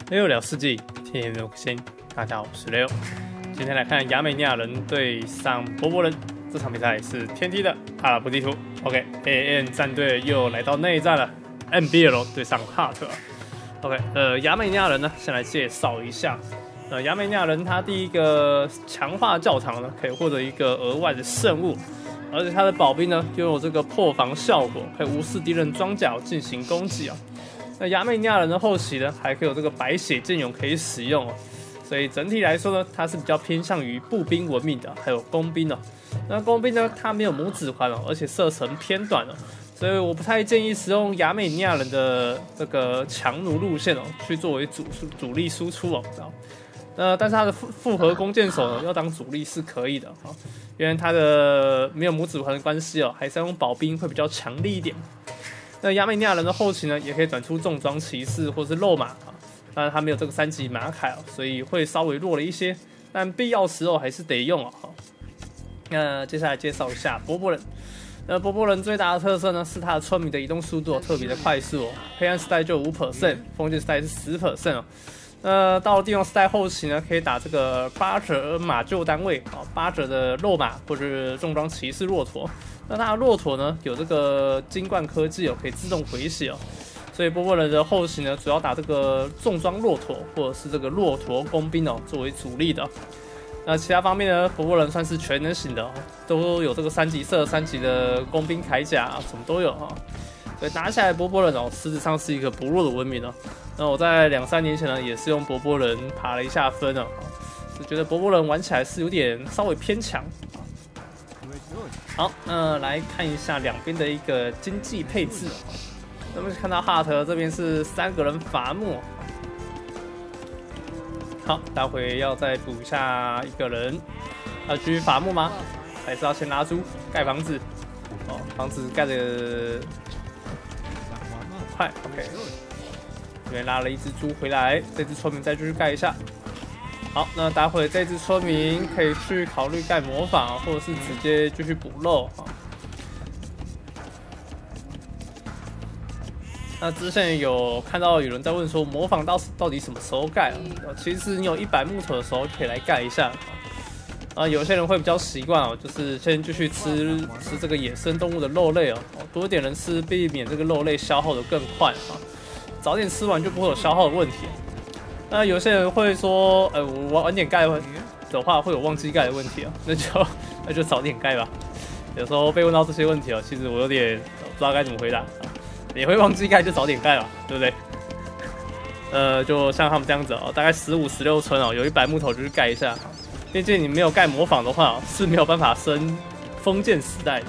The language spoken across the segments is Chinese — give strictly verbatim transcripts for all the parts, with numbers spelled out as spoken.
六聊世纪，天天六星。大家好，我是六。今天来看亚美尼亚人对上波波人，这场比赛是天梯的阿拉伯地图。OK，A N 战队又来到内战了 ，N B L 对上 Heart。OK， 呃，亚美尼亚人呢，先来介绍一下。呃，亚美尼亚人他第一个强化教堂呢，可以获得一个额外的圣物，而且他的保兵呢，拥有这个破防效果，可以无视敌人装甲进行攻击啊。那亚美尼亚人的后期呢，还可以有这个白血剑勇可以使用哦，所以整体来说呢，它是比较偏向于步兵文明的，还有工兵哦。那工兵呢，它没有拇指环哦，而且射程偏短哦，所以我不太建议使用亚美尼亚人的这个强弩路线哦，去作为主主力输出哦，知道？呃，但是它的复复合弓箭手呢，要当主力是可以的哈，因为它的没有拇指环的关系哦，还是要用保兵会比较强力一点。那亚美尼亚人的后期呢，也可以转出重装骑士或是肉马啊，当然他没有这个三级马凯哦，所以会稍微弱了一些，但必要时候还是得用哦。那接下来介绍一下波波人。那波波人最大的特色呢，是他的村民的移动速度、哦、特别的快速哦，黑暗时代就有 百分之五， 封建时代是 百分之十 哦。那到了帝王时代后期呢，可以打这个八折马厩单位啊，八折的肉马或者重装骑士骆驼。那它的骆驼呢，有这个金冠科技哦，可以自动回血哦。所以波波人的后期呢，主要打这个重装骆驼或者是这个骆驼工兵哦，作为主力的。那其他方面呢，波波人算是全能型的哦，都有这个三级射、三级的工兵铠甲啊，什么都有哈。所以打起来波波人哦，实质上是一个不弱的文明哦。那我在两三年前呢，也是用波波人爬了一下分哦，就觉得波波人玩起来是有点稍微偏强。好，那来看一下两边的一个经济配置。那么看到哈特这边是三个人伐木，好，待会要再补下一个人，要继续伐木吗？还是要先拉猪盖房子？哦，房子盖的快 ，OK。这边拉了一只猪回来，这只村民再继续盖一下。好，那待会这只村民可以去考虑盖模仿，或者是直接继续补肉啊。那之前有看到有人在问说，模仿到到底什么时候盖啊？其实你有一百木头的时候可以来盖一下。啊，有些人会比较习惯哦，就是先继续吃吃这个野生动物的肉类哦，多一点人吃，避免这个肉类消耗的更快啊。早点吃完就不会有消耗的问题。那有些人会说，呃，我晚点盖的话会有忘记盖的问题啊，那就那就早点盖吧。有时候被问到这些问题哦，其实我有点不知道该怎么回答。你会忘记盖就早点盖吧，对不对？呃，就像他们这样子哦，大概十五、十六村哦，有一百木头就去盖一下。毕竟你没有盖模仿的话，是没有办法升封建时代的。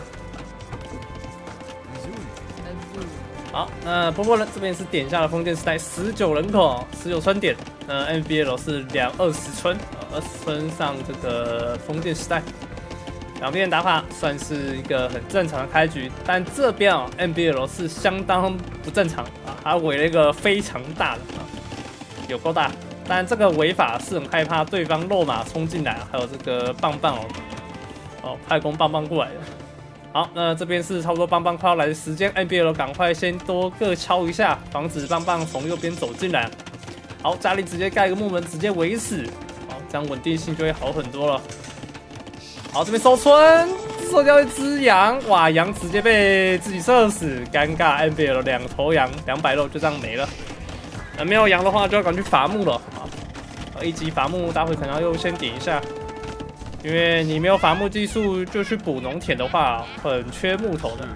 好，那波波人这边是点下了封建时代十九人口，十九村点。那 N B L 是两二十村，二十村上这个封建时代。两边打法算是一个很正常的开局，但这边啊 N B L 是相当不正常啊，它围了一个非常大的啊，有够大。但这个围法是很害怕对方肉马冲进来，还有这个棒棒哦，哦，快攻棒棒过来的。好，那这边是差不多棒棒快要来的时间 ，N B L 赶快先多各敲一下，防止棒棒从右边走进来。好，家里直接盖一个木门，直接围死，好，这样稳定性就会好很多了。好，这边收村，收掉一只羊，哇，羊直接被自己射死，尴尬 ！N B L 两头羊，两百肉就这样没了。那没有羊的话，就要赶去伐木了啊！一级伐木，待会可能要优先点一下。因为你没有伐木技术，就去补农田的话，很缺木头的。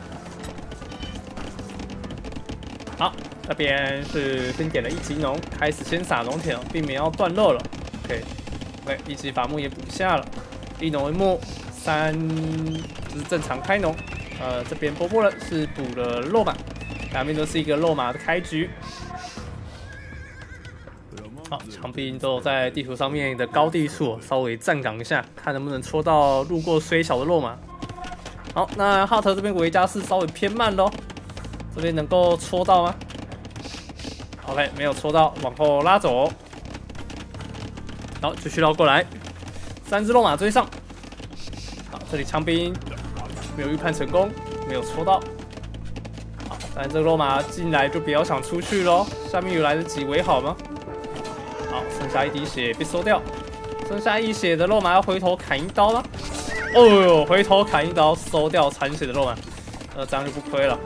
好，这边是先点了一级农，开始先撒农田，避免要断肉了。OK， OK， 一级伐木也补下了，一农一木，三就是正常开农。呃，这边波波人是补了肉马，两边都是一个肉马的开局。好，墙壁都在地图上面的高地处稍微站岗一下，看能不能戳到路过虽小的肉马。好，那哈特这边维加是稍微偏慢咯，这边能够戳到吗 ？OK， 没有戳到，往后拉走。好，继续绕过来，三只肉马追上。好，这里枪兵没有预判成功，没有戳到。好，但这个肉马进来就不要想出去咯，下面有来得及围好吗？ 好，剩下一滴血被收掉，剩下一血的肉马要回头砍一刀了。哦呦，回头砍一刀收掉残血的肉马，呃，这样就不亏了。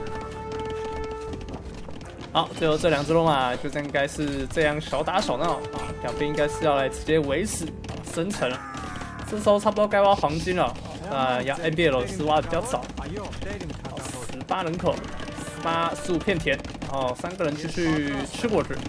好，最后这两只肉马就应该是这样小打小闹啊，两边应该是要来直接围死生成了。这时候差不多该挖黄金了，呃，要 N B L 是挖的比较早。十八人口，十八十五片田，然后三个人继续吃果子。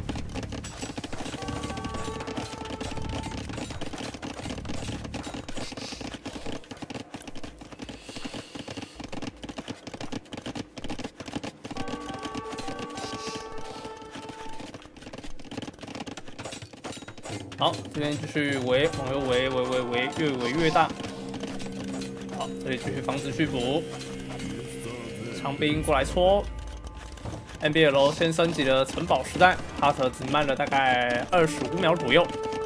好，这边继续围，往右围，围围围，越围越大。好，这里继续防止续补，长兵过来戳。N B L 先升级了城堡时代，哈特只慢了大概二十五秒左右。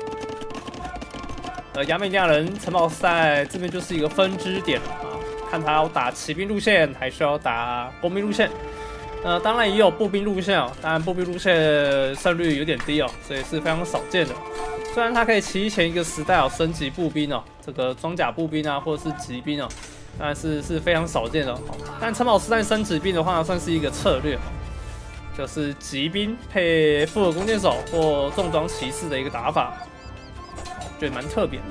呃，亚美尼亚人城堡时代这边就是一个分支点了啊，看他要打骑兵路线还是要打工兵路线。呃，当然也有步兵路线哦，当然步兵路线胜率有点低哦，所以是非常少见的。虽然它可以提前一个时代哦升级步兵哦，这个装甲步兵啊，或者是骑兵哦，但是是非常少见的、哦。但城堡时代升骑兵的话，算是一个策略，就是骑兵配复合弓箭手或重装骑士的一个打法，觉得蛮特别的。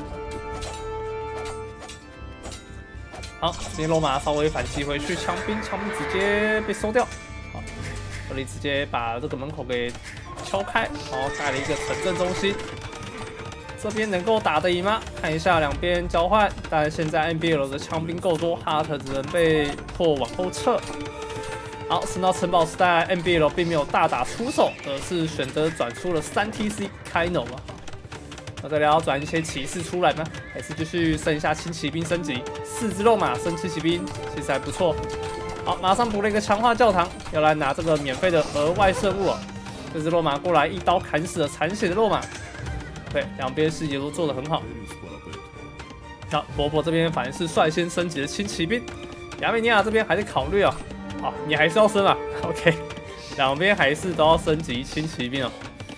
好，今天罗马稍微反击回去，枪兵枪兵直接被收掉。好，这里直接把这个门口给敲开，然后盖了一个城镇中心。这边能够打得赢吗？看一下两边交换，但现在 N B L 的枪兵够多，哈特只能被迫往后撤。好，升到城堡时代 ，N B L 并没有大打出手，而是选择转出了三 T C 开农啊。那这里要转一些骑士出来吗？还是继续剩下轻骑兵升级？四只肉马升轻骑兵，其实还不错。好，马上补了一个强化教堂，要来拿这个免费的额外圣物了。这只肉马过来一刀砍死了残血的肉马。对，两边细节都做得很好。好，伯伯这边反而是率先升级的轻骑兵，亚美尼亚这边还在考虑啊。好，你还是要升啊 ？OK， 两边还是都要升级轻骑兵哦。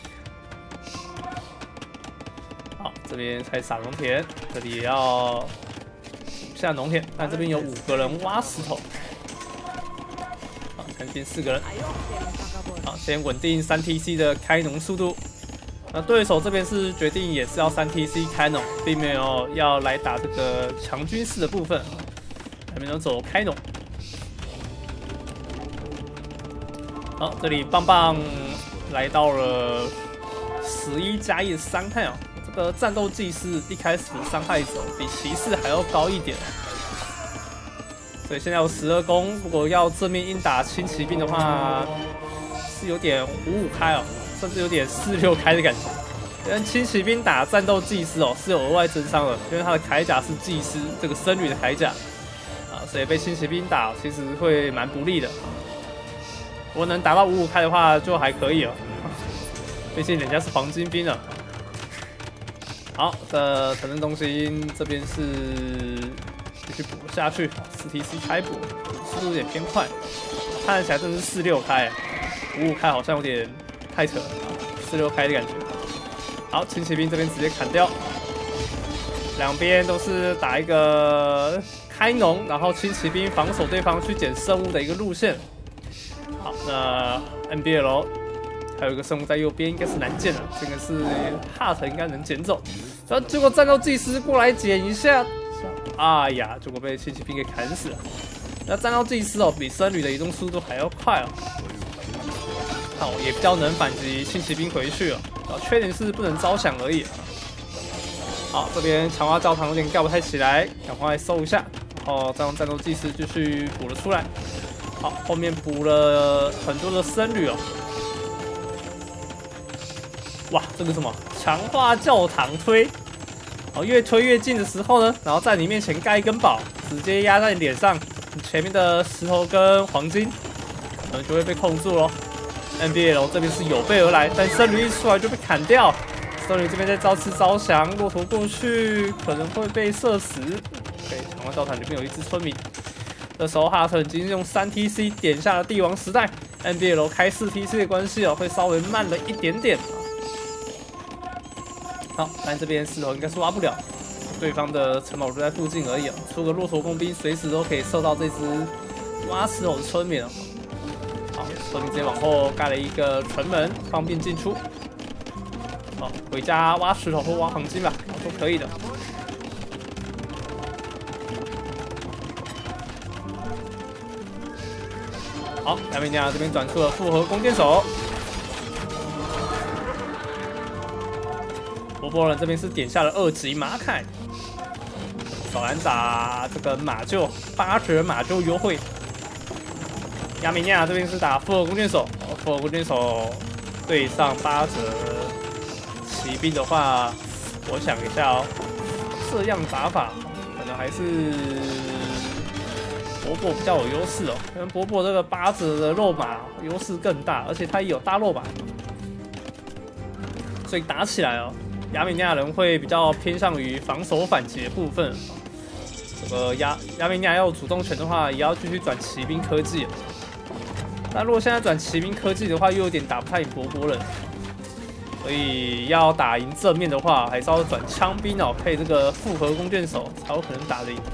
好，这边才撒农田，这里也要下农田，但这边有五个人挖石头。好，看见四个人。好，先稳定三 T C 的开农速度。那对手这边是决定也是要三 T C 开农，并没有要来打这个强军事的部分，还没有走开农。好，这里棒棒来到了十一加一的伤害哦。这个战斗技师一开始的伤害值比骑士还要高一点，所以现在有十二攻，如果要正面硬打轻骑兵的话，是有点五五开哦。甚至有点四六开的感觉，跟轻骑兵打战斗技师哦是有额外增伤的，因为他的铠甲是技师这个僧侣的铠甲啊，所以被轻骑兵打其实会蛮不利的。如果能打到五五开的话就还可以了，毕竟人家是黄金兵了。好，这城镇中心这边是继续补下去，四 T C 开补，速度有点偏快，看起来真的是四六开，五五开好像有点。太扯了，四六开的感觉。好，轻骑兵这边直接砍掉，两边都是打一个开农，然后轻骑兵防守对方去捡生物的一个路线。好，那 N B L 还有一个生物在右边，应该是难捡的，这个是哈特应该能捡走。然后结果战斗技师过来捡一下，哎呀，结果被轻骑兵给砍死了。那战斗技师哦，比僧侣的移动速度还要快哦。好，也比较能反击轻骑兵回去了，啊，缺点是不能招降而已。好，这边强化教堂有点盖不太起来，赶快收一下，然后再用战斗技师继续补了出来。好，后面补了很多的僧侣哦。哇，这个什么强化教堂推，哦，越推越近的时候呢，然后在你面前盖一根宝，直接压在你脸上，你前面的石头跟黄金可能就会被控住咯。N B L 这边是有备而来，但僧侣一出来就被砍掉。僧侣这边在招吃招降，骆驼过去可能会被射死。OK， 强化教堂里面有一只村民。这时候哈特已经用三 T C 点下了帝王时代 ，N B L 开四 T C 的关系哦，会稍微慢了一点点。 好，但这边石头应该是挖不了，对方的城堡就在附近而已哦。出个骆驼工兵，随时都可以射到这只挖石头的村民哦。好，村民直接往后盖了一个城门，方便进出。好，回家挖石头或挖黄金吧，都可以的。好，亚美尼亚这边转出了复合弓箭手。 波波人这边是点下了二级马凯，小兰打这个马厩八折马厩优惠。亚美尼亚这边是打复合弓箭手，复合弓箭手对上八折骑兵的话，我想一下哦，这样打法可能还是波波比较有优势哦，因为波波这个八折的肉马优势更大，而且他也有大肉马，所以打起来哦。 亚美尼亚人会比较偏向于防守反击的部分。这个亚亚美尼亚要有主动权的话，也要继续转骑兵科技。但如果现在转骑兵科技的话，又有点打不太赢波波人，所以要打赢正面的话，还是要转枪兵哦，配这个复合弓箭手才有可能打得赢。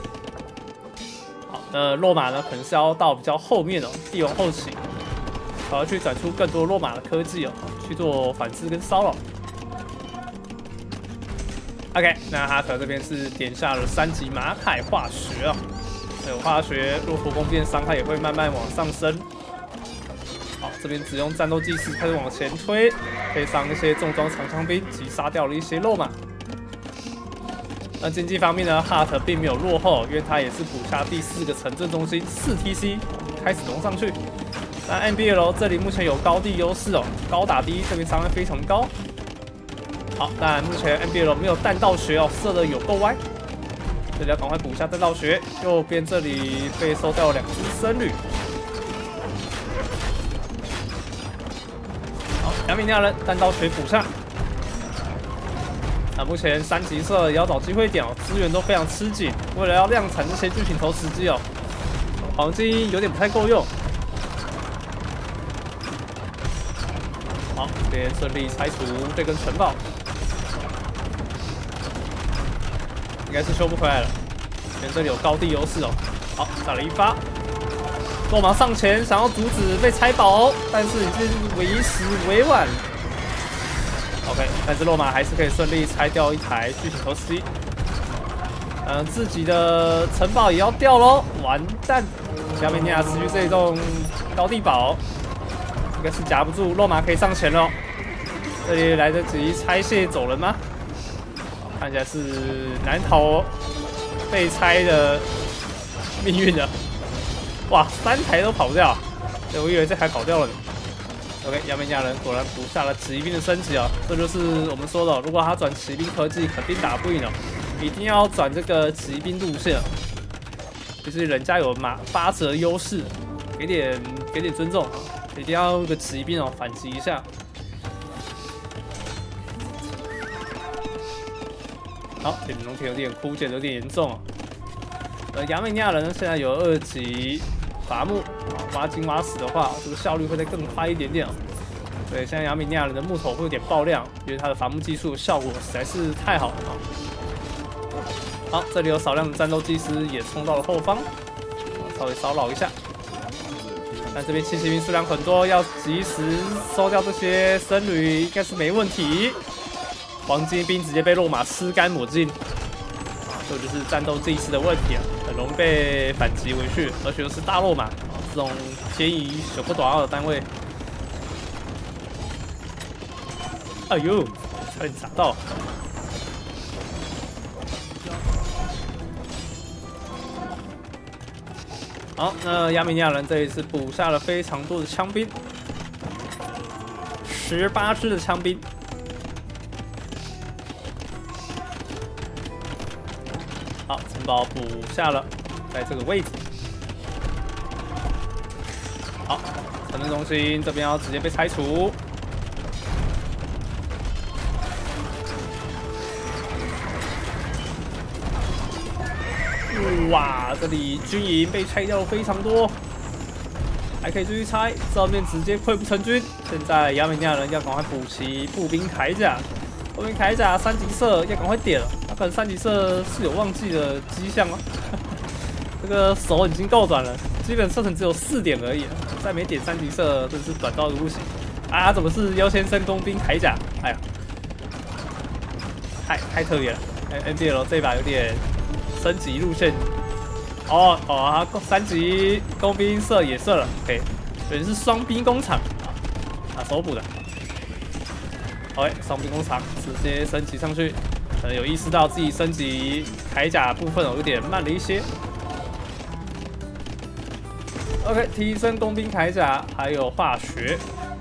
好，那落马呢，可能是要到比较后面哦，帝王后期，还要去转出更多落马的科技哦，去做反制跟骚扰。 OK， 那哈特这边是点下了三级马凯化学啊，有化学，骆驼弓变伤害也会慢慢往上升。好，这边只用战斗技师开始往前推，配上一些重装长枪兵，击杀掉了一些肉马。那经济方面呢，哈特并没有落后，因为他也是补下第四个城镇中心四 T C 开始融上去。那 N B L 这里目前有高地优势哦，高打低，这边伤害非常高。 好，但目前 N B L 没有弹道学哦，射的有够歪，这里要赶快补一下弹道学。右边这里被收掉了两只僧侣。好，亚美尼亚人弹道学补上。那目前三级社也要找机会点哦，资源都非常吃紧，为了要量产这些剧情投石机哦，黄金有点不太够用。好，这边顺利拆除这根城堡。 应该是修不回来了，因为这里有高地优势哦。好，打了一发，落马上前想要阻止被拆堡，但是已经为时为晚。OK， 但是落马还是可以顺利拆掉一台巨型投石机。嗯，自己的城堡也要掉喽，完蛋！亚美尼亚持续这一栋高地堡，应该是夹不住，落马可以上前了。这里来得及拆卸走人吗？ 看起来是难逃被拆的命运的。哇，三台都跑不掉，我以为这台跑掉了呢。OK， 亚美尼亚人果然补下了骑兵的升级啊，这就是我们说的，如果他转骑兵科技，肯定打不赢了，一定要转这个骑兵路线。就是人家有马八折优势，给点给点尊重，一定要用个骑兵哦反击一下。 好，这里农田有点枯竭，有点严重啊。呃，亚美尼亚人呢现在有二级伐木，挖金挖石的话，这个效率会再更快一点点哦。对，现在亚美尼亚人的木头会有点爆量，因为他的伐木技术效果实在是太好了啊。好，这里有少量的战斗技师也冲到了后方，稍微骚扰一下。但这边轻骑兵数量很多，要及时收掉这些僧侣应该是没问题。 黄金兵直接被落马吃干抹净，啊，这就是战斗技师的问题啊，很容易被反击回去，而且又是大落马，啊，这种便宜小不短奥的单位。哎呦，差点砸到！好，那亚美尼亚人这一次补下了非常多的枪兵，十八支的枪兵。 好，城堡补下了，在这个位置。好，城镇中心这边要直接被拆除。哇，这里军营被拆掉了非常多，还可以继续拆，正面直接溃不成军。现在亚美尼亚人要赶快补齐步兵铠甲， 后面铠甲三级射要赶快点了，他可能三级射是有忘记的迹象哦。这个手已经够短了，基本射程只有四点而已，再没点三级射真是短到一个不行。啊，怎么是优先升工兵铠甲？哎呀，太太特别了。N B L 这把有点升级路线。哦哦，他三级工兵射也射了 ，OK， 等于是双兵工厂啊，啊手补的。OK， 双兵工厂直接升级上去，可能有意识到自己升级铠甲部分哦有点慢了一些。OK， 提升工兵铠甲，还有化学。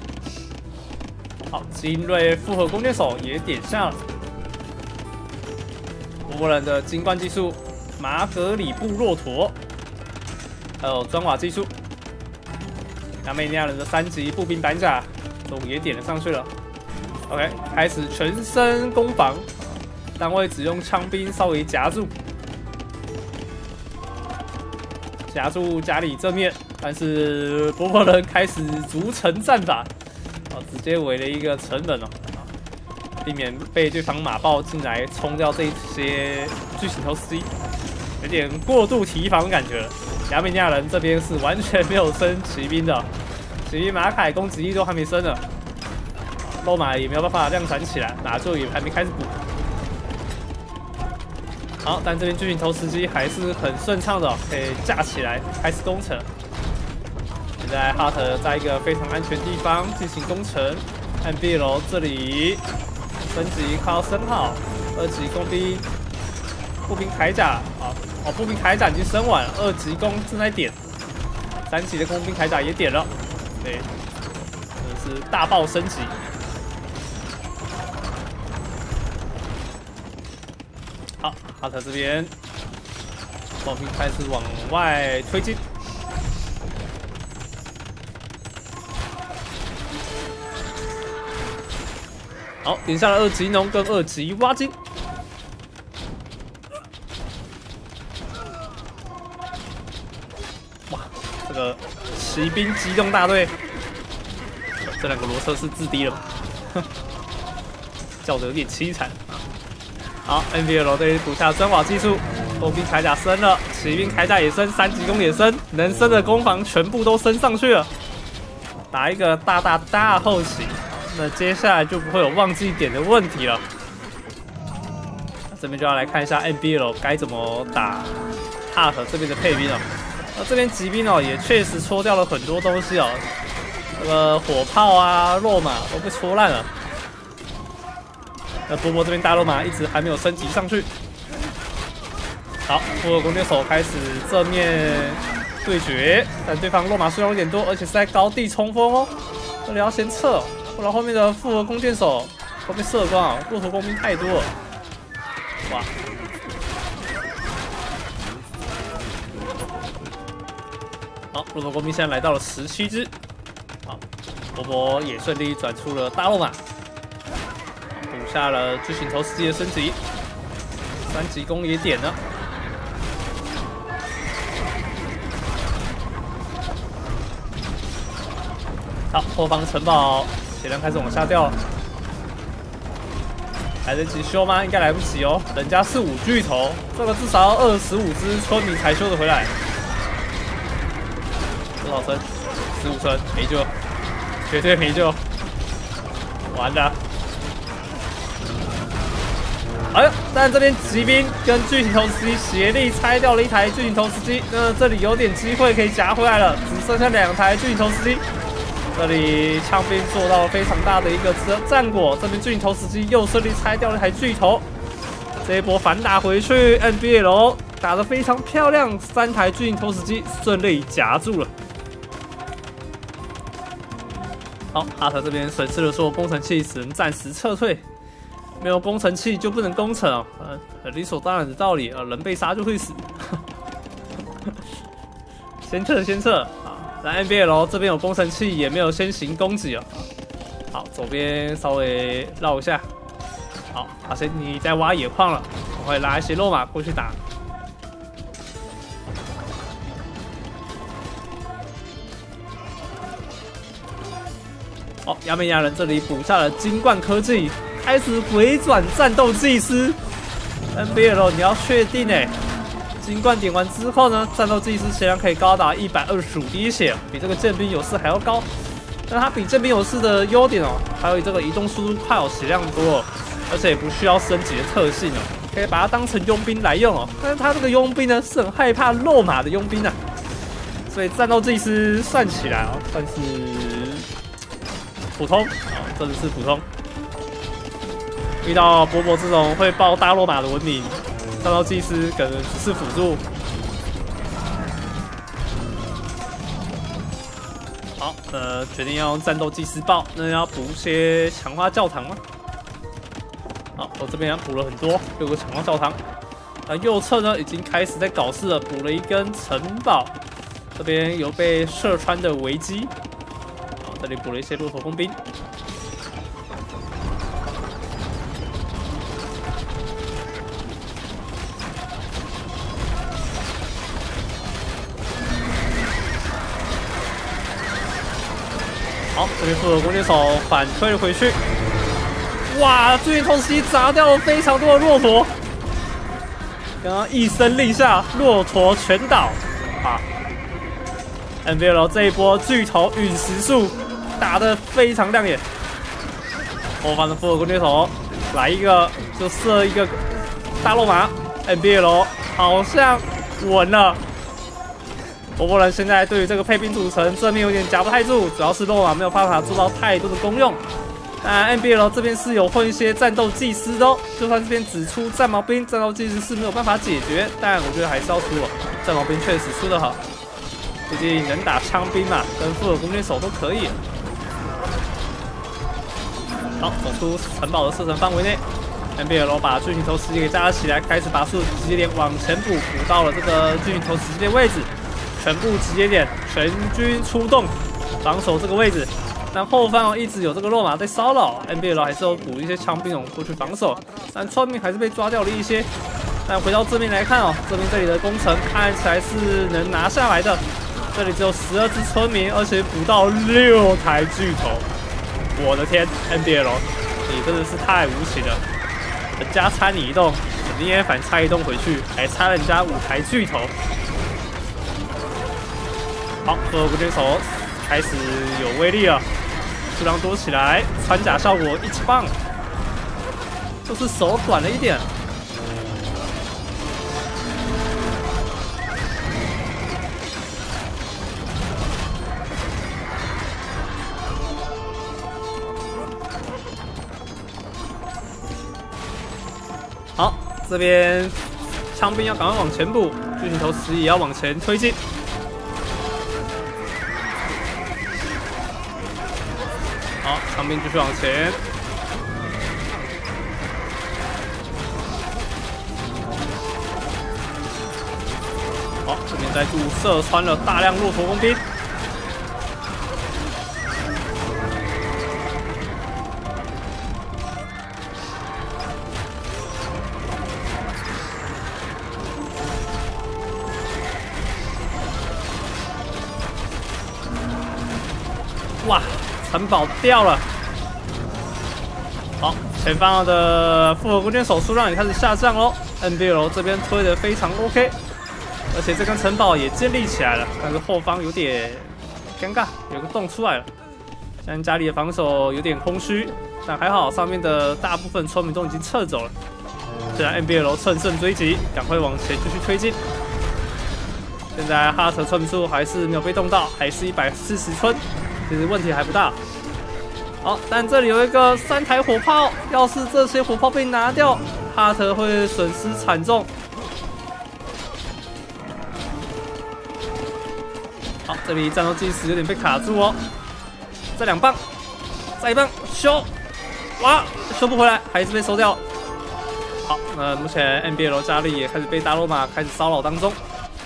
好，精锐复合弓箭手也点下了。波波人的金冠技术。马格里布骆驼，还有砖瓦技术，亚美尼亚人的三级步兵板甲都也点了上去了。OK， 开始全身攻防，单位只用枪兵稍微夹住，夹住家里正面，但是波波人开始逐城战法，哦，直接围了一个城门哦。避免被对方马炮进来冲掉这些巨型头司机，有点过度提防的感觉了。亚美尼亚人这边是完全没有升骑兵的，骑兵马凯攻击力都还没升呢，肉马也没有办法量产起来，马厩也还没开始补。好，但这边巨型头司机还是很顺畅的、哦，可以架起来开始攻城。现在哈特在一个非常安全的地方进行攻城，按 B 楼这里。升级靠升号，二级工兵步兵铠甲啊，哦，步兵铠甲已经升完了，二级弓正在点，三级的工兵铠甲也点了，对，真的是大爆升级。好，哈特这边炮兵开始往外推进。好，点下了二级农跟二级挖金。哇，这个骑兵机动大队，这两个罗车是自低了吗？叫得有点凄惨。好 ，N B L 这里补下砖瓦技术，工兵铠甲升了，骑兵铠甲也升，三级弓也升，能升的攻防全部都升上去了，打一个大大大后期。那接下来就不会有忘记点的问题了。这边就要来看一下 N B L 该怎么打哈特这边的配兵哦。那这边骑兵哦也确实戳掉了很多东西哦，那个火炮啊、肉马都被戳烂了。那波波这边大肉马一直还没有升级上去。好，复合弓箭手开始正面对决，但对方肉马数量有点多，而且是在高地冲锋哦，这里要先撤、哦。不然后面的复合弓箭手都被射光了，骆驼工兵太多了，哇！好，骆驼工兵现在来到了十七只，好，波波也顺利转出了大肉马，补下了巨型头司机的升级，三级弓也点了。好，后方城堡。血量开始往下掉了，来得及修吗？应该来不及哦，人家是五巨头，这个至少要二十五只村民才修得回来。多少村？十五村，没救，绝对没救，完了。哎呦！但这边骑兵跟巨型头司机协力拆掉了一台巨型头司机，那这里有点机会可以夹回来了，只剩下两台巨型头司机。这里枪兵做到了非常大的一个战果，这边巨型头司机又顺利拆掉了一台巨头，这一波反打回去 ，N B L 打得非常漂亮，三台巨型头司机顺利夹住了。好，哈特这边损失了所有工程器，只能暂时撤退，没有工程器就不能攻城哦，呃，很理所当然的道理，呃，人被杀就会死，先撤先撤。那 N B L 这边有工程器，也没有先行攻击哦。好，左边稍微绕一下。好，阿森你在挖野矿了，我会拉一些肉马过去打。哦， 亚美尼亚人这里补下了金冠科技，开始回转战斗技师。N B L 你要确定哎，金冠点完之后呢，战斗技师血量可以高达一百二十五滴血，比这个剑兵勇士还要高。但它比剑兵勇士的优点哦，还有这个移动速度快哦，血量多，而且也不需要升级的特性哦，可以把它当成佣兵来用哦。但是它这个佣兵呢，是很害怕落马的佣兵啊。所以战斗技师算起来哦，算是普通啊，真的是普通。遇到波波这种会爆大落马的文明，战斗技师可能只是辅助。好，呃，决定要用战斗技师爆，那要补一些强化教堂吗？好，我这边补了很多，六个强化教堂。那右侧呢，已经开始在搞事了，补了一根城堡。这边有被射穿的危机，好，这里补了一些骆驼工兵。好，这边复合弓箭手反推了回去。哇，巨型投石机砸掉了非常多的骆驼，刚刚一声令下，骆驼全倒啊！ N B L 这一波巨头陨石术打得非常亮眼，后方的复合弓箭手来一个就射一个大肉马 ，N B L 好像稳了。波波人现在对于这个配兵组成正面有点夹不太住，主要是肉马没有办法做到太多的功用。但 N B L 这边是有混一些战斗技师的哦，就算这边只出战矛兵，战斗技师是没有办法解决，但我觉得还是要出了，战矛兵确实出得好。 毕竟能打枪兵嘛，跟复合弓箭手都可以。好，走出城堡的射程范围内 ，N B L 把巨型头石机给架起来，开始把所有集结点往前补，补到了这个巨型头石机的位置，全部集结点，全军出动，防守这个位置。但后方哦一直有这个肉马在骚扰 ，N B L 还是有补一些枪兵勇过去防守，但村民还是被抓掉了一些。但回到正面来看哦，这边这里的工程看起来是能拿下来的。 这里只有十二只村民，而且捕到六台巨头。我的天 ，N B L， 你真的是太无情了！人家拆你一栋，你也反拆一栋回去，还拆人家五台巨头。好，复合弓箭手开始有威力了，数量多起来，穿甲效果一级棒，就是手短了一点。 好，这边枪兵要赶快往前补，巨型头石也要往前推进。好，枪兵继续往前。好，这边在注射穿了大量骆驼工兵。 哇，城堡掉了！好，前方的复合弓箭手数量也开始下降喽。N B L 这边推的非常 OK， 而且这根城堡也建立起来了，但是后方有点尴尬，有个洞出来了。现在家里的防守有点空虚，但还好上面的大部分村民都已经撤走了。现在 N B L 乘胜追击，赶快往前继续推进。现在哈特村民数还是没有被动到，还是一百四十村。 其实问题还不大，好，但这里有一个三台火炮，要是这些火炮被拿掉，哈特会损失惨重。好，这里战斗计时有点被卡住哦，再两棒，再一棒修，哇，修不回来，还是被收掉。好，那目前 N B L 家里也开始被大罗马开始骚扰当中。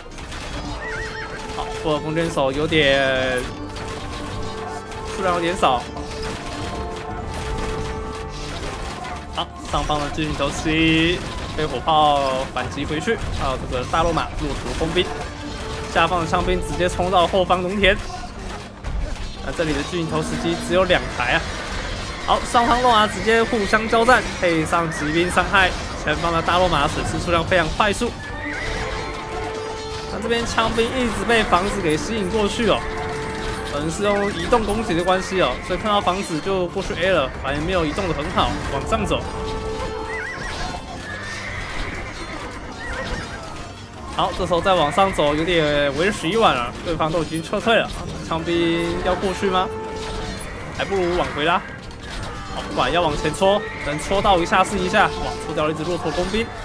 好，复合弓箭手有点。 数量有点少。好，上方的巨型头七被火炮反击回去，还有这个大罗马骆驼工兵，下方的枪兵直接冲到后方农田。 那这里的巨型投石机只有两台啊。好，上方洛马直接互相交战，配上骑兵伤害，前方的大洛马损失数量非常快速。那这边枪兵一直被房子给吸引过去哦，可能是用移动攻击的关系哦，所以看到房子就过去 A 了，反正没有移动的很好，往上走。好，这时候再往上走有点为时已晚了，对方都已经撤退了，枪兵要过去吗？还不如往回拉。好，不管要往前戳，能戳到一下是一下。哇，戳掉了一只骆驼工兵。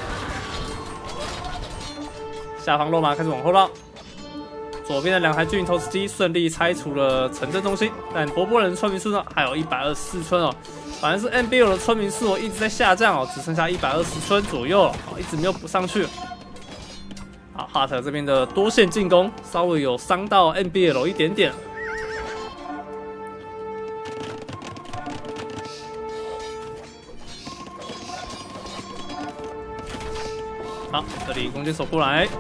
下方肉马开始往后绕，左边的两台巨型投石机顺利拆除了城镇中心，但博波人村民数呢还有一百二十四村哦，反正是 N B L 的村民数一直在下降哦，只剩下一百二十村左右了，一直没有补上去。好，哈特这边的多线进攻稍微有伤到 N B L 一点点。好，这里弓箭手过来，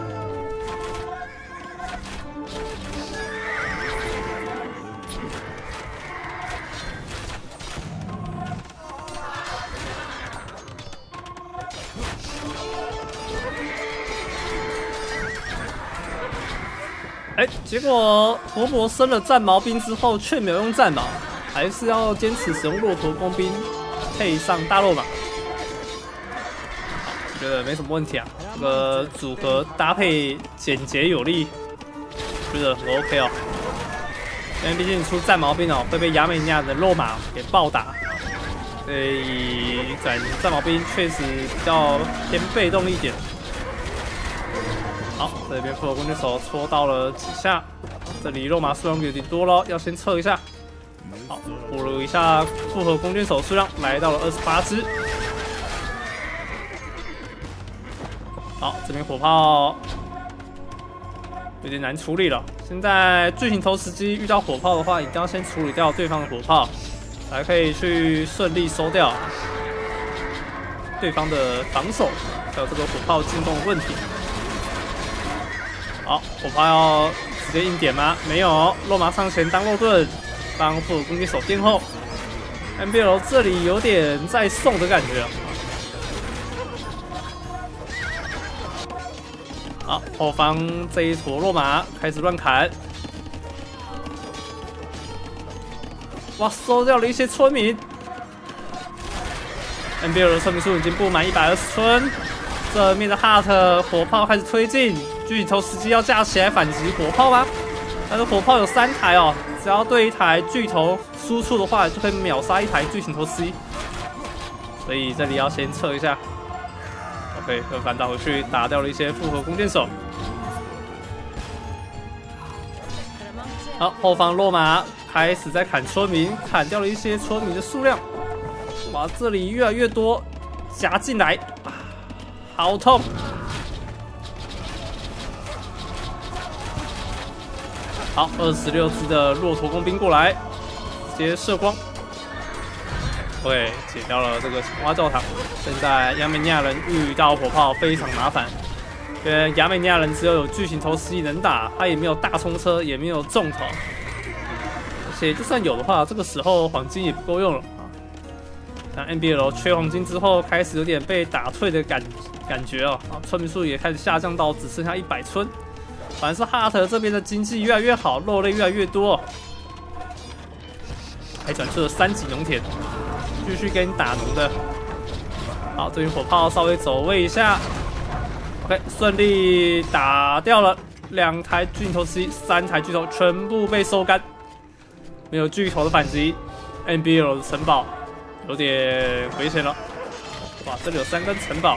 哎，结果伯伯升了战矛兵之后，却没有用战矛，还是要坚持使用骆驼工兵配上大肉马。觉得没什么问题啊，这个组合搭配简洁有力，觉得很 OK 哦。因为毕竟出战矛兵哦，会被亚美尼亚的肉马给暴打，所以战战矛兵确实比较偏被动一点。好，这边复合弓箭手戳到了几下，这里肉马数量有点多了，要先撤一下。好，补了一下复合弓箭手数量，来到了二十八只。好，这边火炮有点难处理了。现在巨型投石机遇到火炮的话，一定要先处理掉对方的火炮，才可以去顺利收掉对方的防守，还有这个火炮进攻的问题。好，火炮要直接硬点吗？没有，肉马上前当肉盾，帮复合弓箭手垫后。N B L 这里有点在送的感觉。好，后方这一坨落马开始乱砍，哇，收掉了一些村民。N B L 的村民数已经不满一百二十村，这面的 Heart 火炮开始推进，巨型投石机要架起来反击火炮吗？但是火炮有三台哦，只要对一台巨头输出的话，就可以秒杀一台巨型投石机，所以这里要先撤一下。OK， 又反打回去，打掉了一些复合弓箭手。好，后方落马开始在砍村民，砍掉了一些村民的数量。哇，这里越来越多夹进来，啊，好痛！好，二十六只的骆驼工兵过来，直接射光。对，解掉了这个青蛙教堂。现在亚美尼亚人遇到火炮非常麻烦，因为亚美尼亚人只有有巨型投石机能打，他也没有大冲车，也没有重头，而且就算有的话，这个时候黄金也不够用了啊。那 N B L 缺黄金之后，开始有点被打退的感感觉哦，啊，村民数也开始下降到只剩下一百村。反正是哈特这边的经济越来越好，肉类越来越多，还转出了三级农田。继续给你打农的，好，这边火炮稍微走位一下 ，OK， 顺利打掉了两台巨头 C， 三台巨头全部被收干，没有巨头的反击 ，N B L 的城堡有点危险了，哇，这里有三根城堡，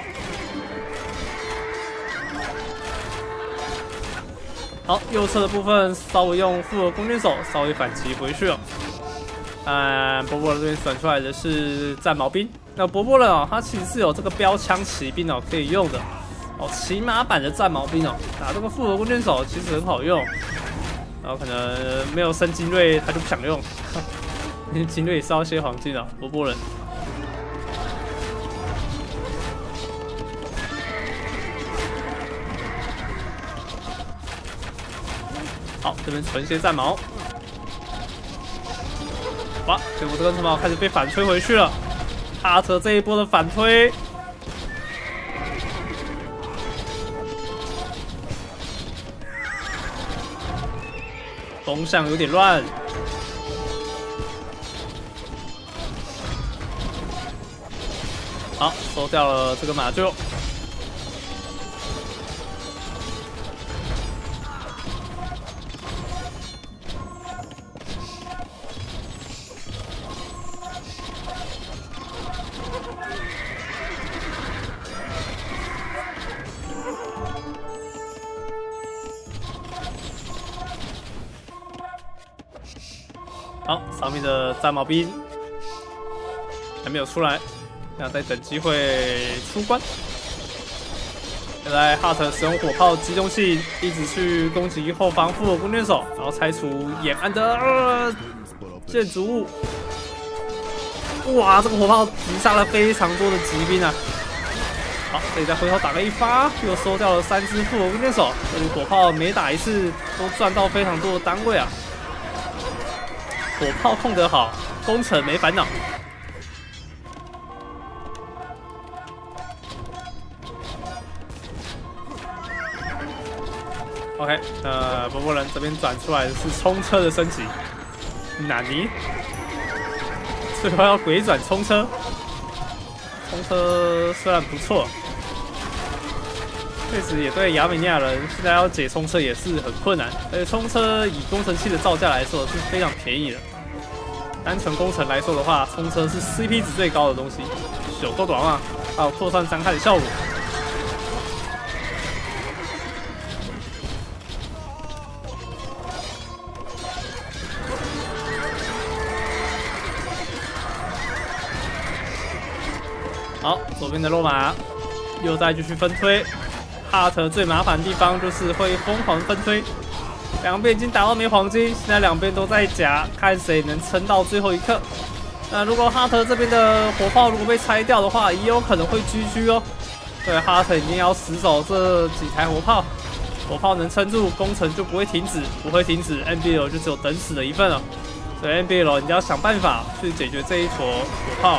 好，右侧的部分稍微用复合弓箭手稍微反击回去了。嗯，波波人这边选出来的是战矛兵。那波波人哦，他其实是有这个标枪骑兵哦可以用的哦，骑马版的战矛兵哦，打这个复合弓箭手其实很好用。然后可能没有升精锐，他就不想用，因为精锐也是要些黄金的波波人。好，这边存一些战矛。 哇！结果这个城堡开始被反推回去了。哈特这一波的反推，风向有点乱。好，收掉了这个马厩。 好，上面的战矛兵还没有出来，要再等机会出关。现在哈特使用火炮机动性，一直去攻击后方复合弓箭手，然后拆除沿岸的、呃、建筑物。哇，这个火炮击杀了非常多的骑兵啊！好，这里再回头打了一发，又收掉了三只复合弓箭手。这里火炮每打一次都赚到非常多的单位啊！ 火炮控得好，攻城没烦恼。OK， 呃，波波人这边转出来的是冲车的升级，纳尼？最后要鬼转冲车，冲车虽然不错，确实也对亚美尼亚人现在要解冲车也是很困难，而且冲车以工程器的造价来说是非常便宜的。单纯工程来说的话，冲车是 C P 值最高的东西，手够短啊，还有扩散伤害的效果。好，左边的落马又再继续分推。哈特最麻烦的地方就是会疯狂分推，两边已经打到没黄金，现在两边都在夹，看谁能撑到最后一刻。那如果哈特这边的火炮如果被拆掉的话，也有可能会 G G 哦。对，哈特一定要死守这几台火炮，火炮能撑住，工程就不会停止，不会停止 ，N B L 就只有等死的一份了。所以 N B L 你要想办法去解决这一坨火炮。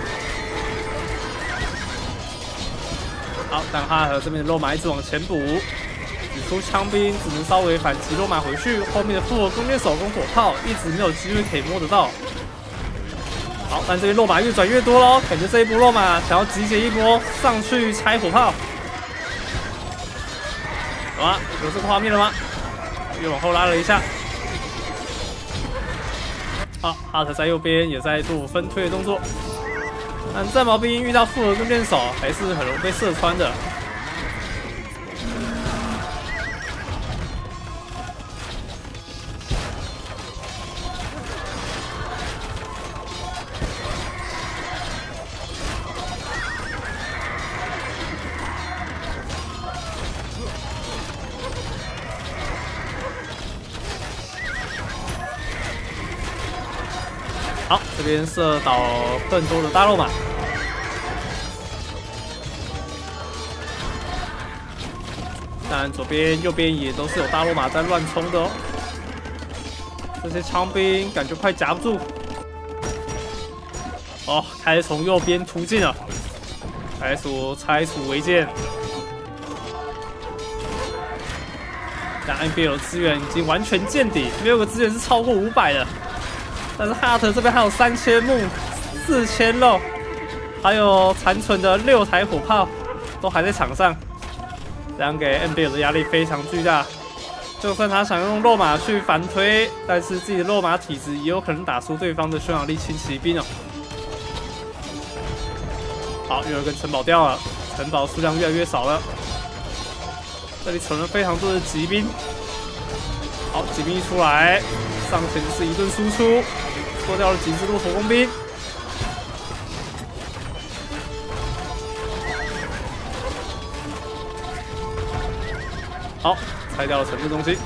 好，但哈特这边的肉马一直往前补，使出枪兵只能稍微反击肉马回去，后面的复合弓箭手跟火炮一直没有机会可以摸得到。好，但这边肉马越转越多喽，感觉这一波肉马想要集结一波上去拆火炮。有吗？有这个画面了吗？又往后拉了一下。好，哈特在右边也在做分推的动作。 但战矛兵遇到复合弓箭手，还是很容易被射穿的。好，这边射倒更多的大肉马。当然，左边、右边也都是有大肉马在乱冲的哦。这些枪兵感觉快夹不住。哦，开始从右边突进了，开始拆除违建。但 N B L 资源已经完全见底，没有个资源是超过五百的。 但是哈特这边还有三千木、四千肉，还有残存的六台火炮，都还在场上，这样给 N B L 的压力非常巨大。就算他想用肉马去反推，但是自己的肉马体质也有可能打输对方的匈牙利轻骑兵哦。好，又有一根城堡掉了，城堡数量越来越少了。这里存了非常多的骑兵。好，骑兵一出来，上前是一顿输出。 脱掉了几只骆驼工兵，好，拆掉了城市中心。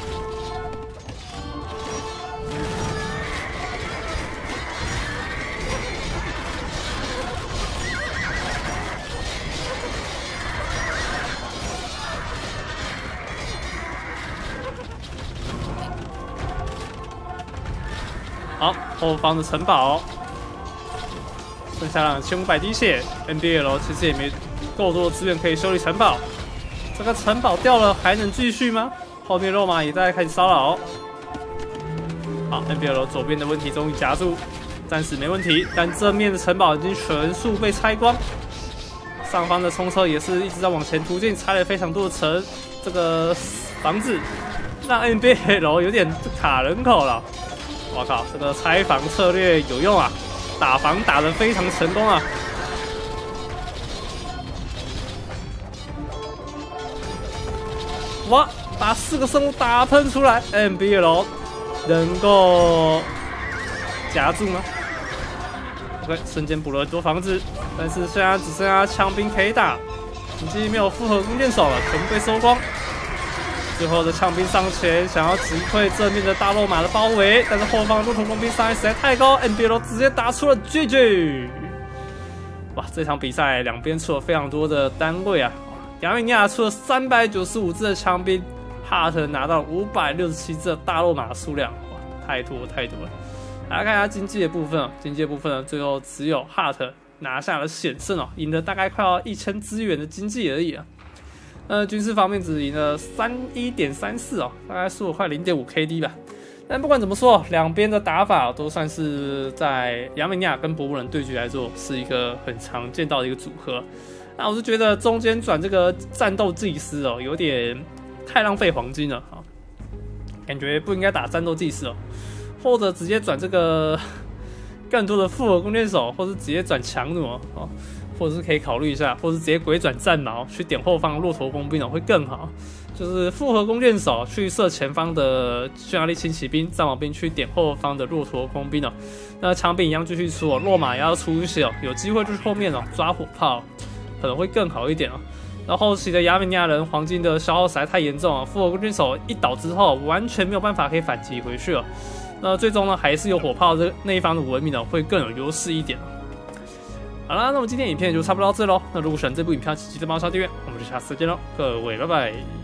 好， 后方的城堡，剩下两千五百滴血 ，N B L 其实也没够多的资源可以修理城堡。这个城堡掉了还能继续吗？后面肉马也在开始骚扰。好 ，N B L 左边的问题终于夹住，暂时没问题，但正面的城堡已经全数被拆光。上方的冲车也是一直在往前突进，拆了非常多的城这个房子，让 N B L 有点卡人口了。我靠，这个拆房策略有用啊，打房打得非常成功啊！哇，把四个生物打喷出来 ，N B L 能够夹住吗 ？OK， 瞬间补了很多房子，但是现在只剩下枪兵可以打，已经没有复合弓箭手了，全部被收光。最后的枪兵上前，想要击溃正面的大肉马的包围，但是后方骆驼工兵伤害实在太高 ，N B L 直接打出了 G G。哇，这场比赛两边出了非常多的单位啊！亚美尼亚出了三百九十五只的枪兵，哈特拿到五百六十七只的大肉马的数量，哇，太多太多了。来看一下经济的部分哦，经济的部分呢，最后只有哈特拿下了险胜哦，赢了大概快要一千资源的经济而已啊。呃，军事方面只赢了三一点三四哦，大概输了快零点五 K D 吧。但不管怎么说，两边的打法都算是在亚美尼亚跟博博人对决来做，是一个很常见到的一个组合。那我是觉得中间转这个战斗祭司哦，有点太浪费黄金了啊，感觉不应该打战斗祭司哦，或者直接转这个更多的复合弓箭手，或是直接转强弩哦，或者是可以考虑一下，或是直接鬼转战矛去点后方骆驼工兵哦，会更好。就是复合弓箭手去射前方的匈牙利轻骑兵、战矛兵去点后方的骆驼工兵哦，那枪兵一样继续出哦，落马也要出一些哦，有机会就是后面哦抓火炮。可能会更好一点哦。然后后期的亚美尼亚人黄金的消耗实在太严重了，复合弓箭手一倒之后，完全没有办法可以反击回去了。那最终呢，还是有火炮这那一方的文明呢会更有优势一点。好啦，那么今天影片就差不多到这喽。那如果喜欢这部影片，请记得帮我刷订阅，我们就下次再见喽，各位拜拜。